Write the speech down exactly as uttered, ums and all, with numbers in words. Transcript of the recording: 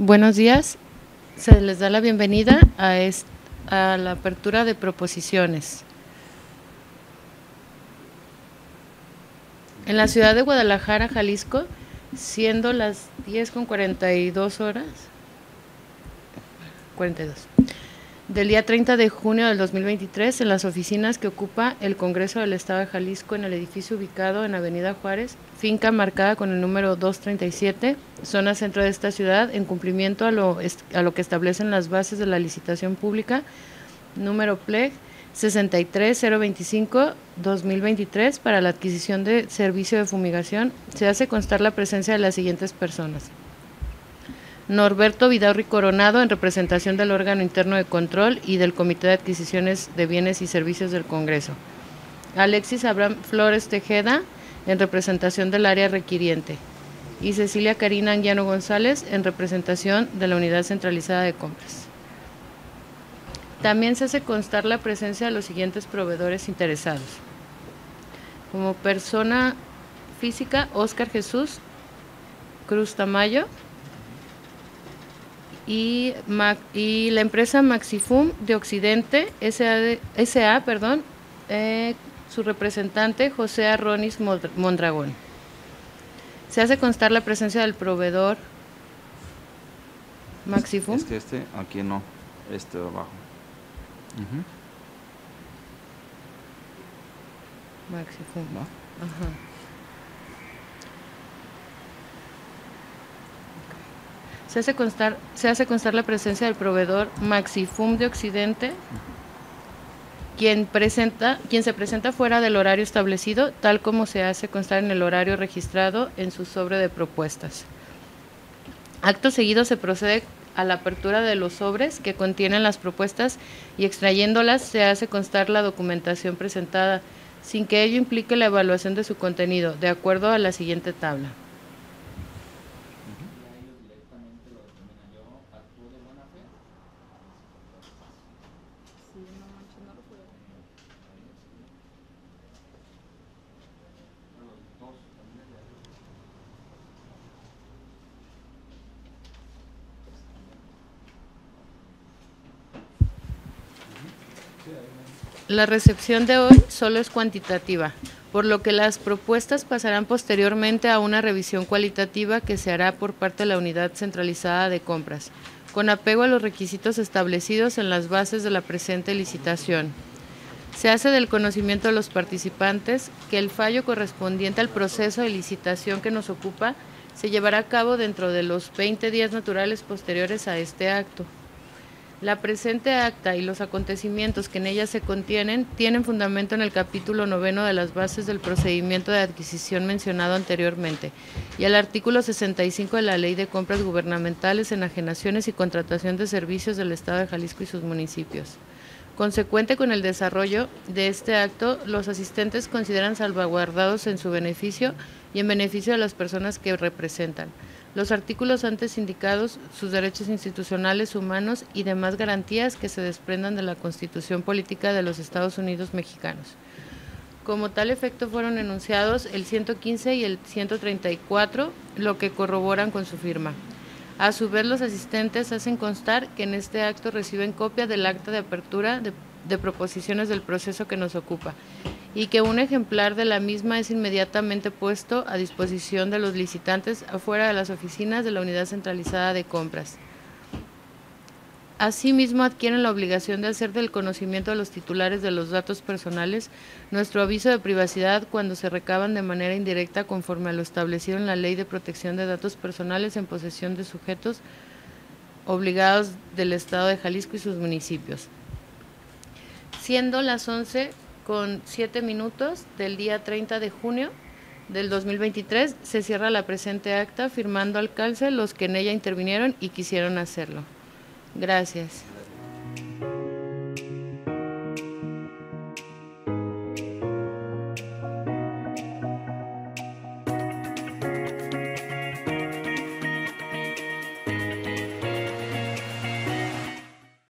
Buenos días, se les da la bienvenida a, est a la apertura de proposiciones. En la ciudad de Guadalajara, Jalisco, siendo las diez con cuarenta y dos horas, cuarenta y dos, del día treinta de junio del dos mil veintitrés, en las oficinas que ocupa el Congreso del Estado de Jalisco, en el edificio ubicado en Avenida Juárez, finca marcada con el número doscientos treinta y siete, zona centro de esta ciudad, en cumplimiento a lo, a lo que establecen las bases de la licitación pública, número P L E G sesenta y tres cero veinticinco dos mil veintitrés, para la adquisición de servicio de fumigación, se hace constar la presencia de las siguientes personas: Norberto Vidaurri Coronado, en representación del órgano interno de control y del Comité de Adquisiciones de Bienes y Servicios del Congreso; Alexis Abraham Flores Tejeda, en representación del área requiriente; y Cecilia Karina Anguiano González, en representación de la Unidad Centralizada de Compras. También se hace constar la presencia de los siguientes proveedores interesados: como persona física, Óscar Jesús Cruz Tamayo, y, y la empresa Maxifum de Occidente S A, de, S A perdón, eh, su representante José Arronis Mondragón. Se hace constar la presencia del proveedor Maxifum. Es que este, aquí no, este de abajo. Uh-huh. Maxifum. ¿No? Ajá. Se hace constar, se hace constar la presencia del proveedor Maxifum de Occidente, uh-huh, quien presenta, quien se presenta fuera del horario establecido, tal como se hace constar en el horario registrado en su sobre de propuestas. Acto seguido se procede a la apertura de los sobres que contienen las propuestas y, extrayéndolas, se hace constar la documentación presentada, sin que ello implique la evaluación de su contenido, de acuerdo a la siguiente tabla. La recepción de hoy solo es cuantitativa, por lo que las propuestas pasarán posteriormente a una revisión cualitativa que se hará por parte de la Unidad Centralizada de Compras, con apego a los requisitos establecidos en las bases de la presente licitación. Se hace del conocimiento de los participantes que el fallo correspondiente al proceso de licitación que nos ocupa se llevará a cabo dentro de los veinte días naturales posteriores a este acto. La presente acta y los acontecimientos que en ella se contienen tienen fundamento en el capítulo noveno de las bases del procedimiento de adquisición mencionado anteriormente y el artículo sesenta y cinco de la Ley de Compras Gubernamentales, Enajenaciones y Contratación de Servicios del Estado de Jalisco y sus municipios. Consecuente con el desarrollo de este acto, los asistentes consideran salvaguardados en su beneficio y en beneficio de las personas que representan los artículos antes indicados, sus derechos institucionales, humanos y demás garantías que se desprendan de la Constitución Política de los Estados Unidos Mexicanos. Como tal efecto fueron enunciados el ciento quince y el ciento treinta y cuatro, lo que corroboran con su firma. A su vez, los asistentes hacen constar que en este acto reciben copia del acta de apertura de, de proposiciones del proceso que nos ocupa y que un ejemplar de la misma es inmediatamente puesto a disposición de los licitantes afuera de las oficinas de la Unidad Centralizada de Compras. Asimismo, adquieren la obligación de hacer del conocimiento de los titulares de los datos personales nuestro aviso de privacidad cuando se recaban de manera indirecta conforme a lo establecido en la Ley de Protección de Datos Personales en posesión de sujetos obligados del Estado de Jalisco y sus municipios. Siendo las once con siete minutos del día treinta de junio del dos mil veintitrés, se cierra la presente acta, firmando al calce los que en ella intervinieron y quisieron hacerlo. Gracias.